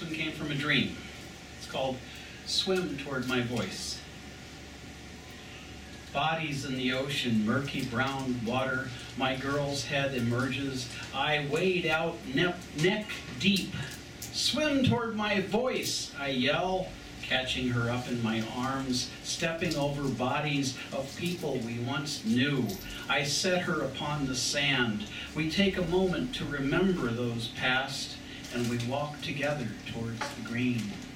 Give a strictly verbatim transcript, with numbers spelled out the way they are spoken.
one came from a dream. It's called Swim Toward My Voice. Bodies in the ocean, murky brown water, my girl's head emerges. I wade out ne neck deep. Swim toward my voice, I yell, catching her up in my arms, stepping over bodies of people we once knew. I set her upon the sand. We take a moment to remember those past, and we walk together towards the green.